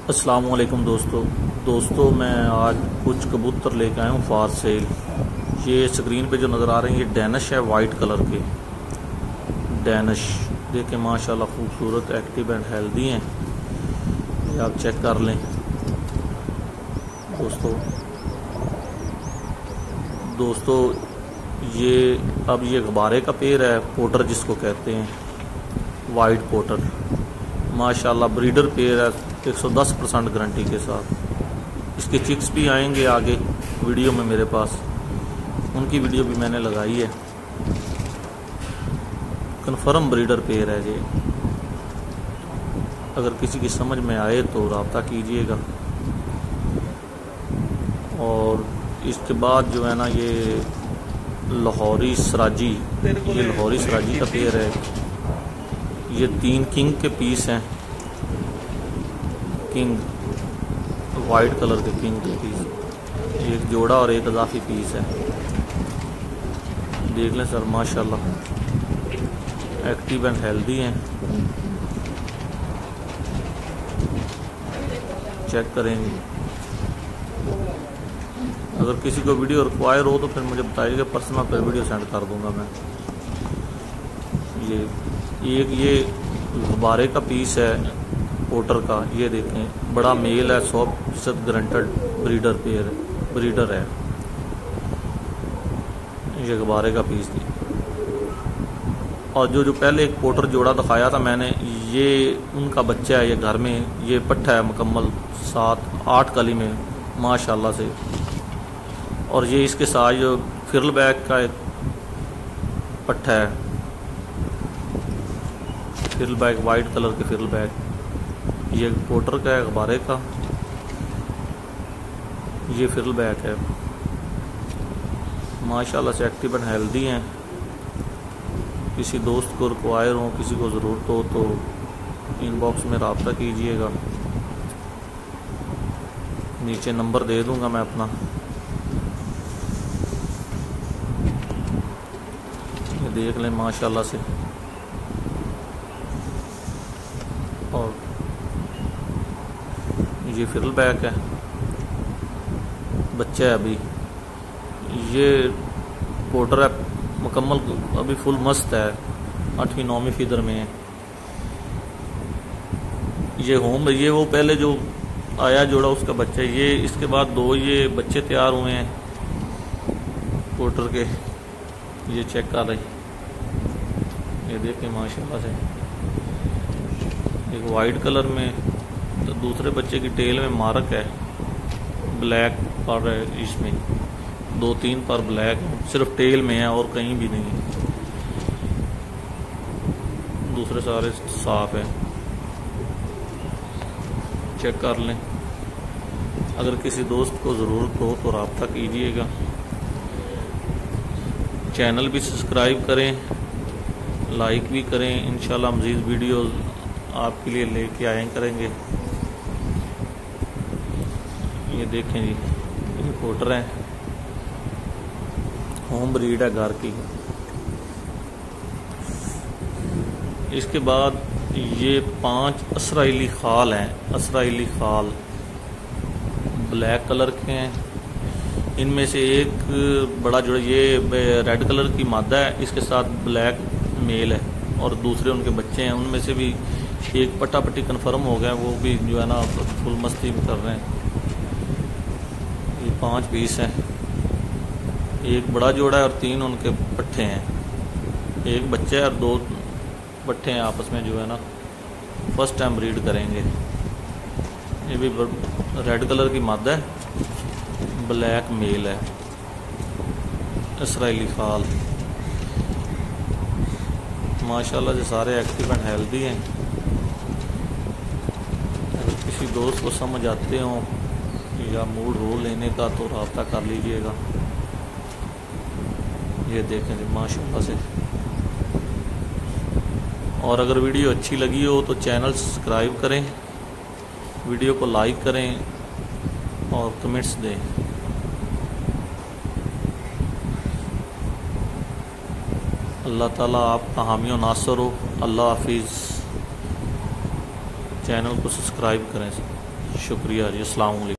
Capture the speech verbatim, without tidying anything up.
अस्सलाम वालेकुम दोस्तों दोस्तों मैं आज कुछ कबूतर लेके आया हूँ फार सेल। ये स्क्रीन पे जो नज़र आ रहे हैं ये डैनिश है, वाइट कलर के डैनिश। देखें माशाल्लाह खूबसूरत, एक्टिव एंड हेल्दी हैं। ये आप चेक कर लें दोस्तों। दोस्तों ये अब ये गुब्बारे का पेड़ है, पोटर जिसको कहते हैं, वाइट पोटर। माशाल्लाह ब्रीडर पेयर है, एक सौ दस परसेंट गारंटी के साथ। इसके चिक्स भी आएंगे आगे वीडियो में मेरे पास, उनकी वीडियो भी मैंने लगाई है। कन्फर्म ब्रीडर पेयर है ये। अगर किसी की समझ में आए तो रब्ता कीजिएगा। और इसके बाद जो है ना ये लाहौरी सराजी, ये लाहौरी सराजी का पेयर है। ये तीन किंग के पीस हैं, किंग वाइट कलर के किंग के पीस, एक जोड़ा और एक इजाफी पीस है। देख लें सर माशाल्लाह एक्टिव एंड हेल्दी हैं। चेक करेंगे। अगर किसी को वीडियो रिक्वायर हो तो फिर मुझे बताइएगा, पर्सनल पर वीडियो सेंड कर दूंगा मैं। ये एक ये गुब्बारे का पीस है पोटर का, ये देखें बड़ा मेल है, सौ फीसद गारंटेड ब्रीडर पेयर ब्रीडर है। ये गुब्बारे का पीस थी। और जो जो पहले एक पोटर जोड़ा दिखाया था मैंने, ये उनका बच्चा है। ये घर में ये पट्ठा है मुकम्मल सात आठ कली में माशाल्लाह से। और ये इसके साथ जो फिरल बैग का एक पट्ठा है, फिरल बैग वाइट कलर के फिरल बैग, ये पोटर का है गुब्बारे का, ये फिरल बैग है। माशाल्लाह से एक्टिव एंड हेल्दी हैं। किसी दोस्त को रिक्वायर हो, किसी को ज़रूरत हो तो इनबॉक्स में रब्ता कीजिएगा। नीचे नंबर दे दूंगा मैं अपना। ये देख लें माशाल्लाह से। और ये फिरल बैग है, बच्चा है अभी। ये पोटर है मुकम्मल, अभी फुल मस्त है, आठवीं नौवीं फीदर में है। ये होम ये वो पहले जो आया जोड़ा उसका बच्चा है ये। इसके बाद दो ये बच्चे तैयार हुए हैं पोटर के, ये चेक कर रहे। ये देखें माशाल्लाह से, एक वाइट कलर में, तो दूसरे बच्चे की टेल में मार्क है, ब्लैक पर है। इसमें दो तीन पर ब्लैक सिर्फ टेल में है और कहीं भी नहीं है, दूसरे सारे साफ है। चेक कर लें। अगर किसी दोस्त को ज़रूरत हो तो रब्ता कीजिएगा। चैनल भी सब्सक्राइब करें, लाइक भी करें। इंशाल्लाह मज़ीद वीडियोस आपके लिए लेके आए करेंगे। ये देखें जी, ये पोटर है, होम ब्रीड है घर की। इसके बाद ये पांच असराइली खाल हैं, असराइली खाल ब्लैक कलर के हैं। इनमें से एक बड़ा जो ये रेड कलर की मादा है, इसके साथ ब्लैक मेल है, और दूसरे उनके बच्चे हैं। उनमें से भी एक पट्टा पट्टी कन्फर्म हो गया, वो भी जो है ना फुल मस्ती भी कर रहे हैं। ये पांच पीस हैं, एक बड़ा जोड़ा है और तीन उनके पट्ठे हैं। एक बच्चा है और दो पट्ठे हैं आपस में, जो है ना फर्स्ट टाइम ब्रीड करेंगे। ये भी रेड कलर की मादा है, ब्लैक मेल है, इसराइली खाल। माशाल्लाह से सारे एक्टिव एंड हेल्दी हैं। अगर किसी दोस्त को समझ आते हो या मूड हो लेने का तो रब्ता कर लीजिएगा। ये देखें जी माशाल्लाह से। और अगर वीडियो अच्छी लगी हो तो चैनल सब्सक्राइब करें, वीडियो को लाइक करें और कमेंट्स दें। अल्लाह ताला आपका हामी और नासर हो। अल्लाह हाफिज़। चैनल को सब्सक्राइब करें। शुक्रिया जी, अस्सलाम वालेकुम।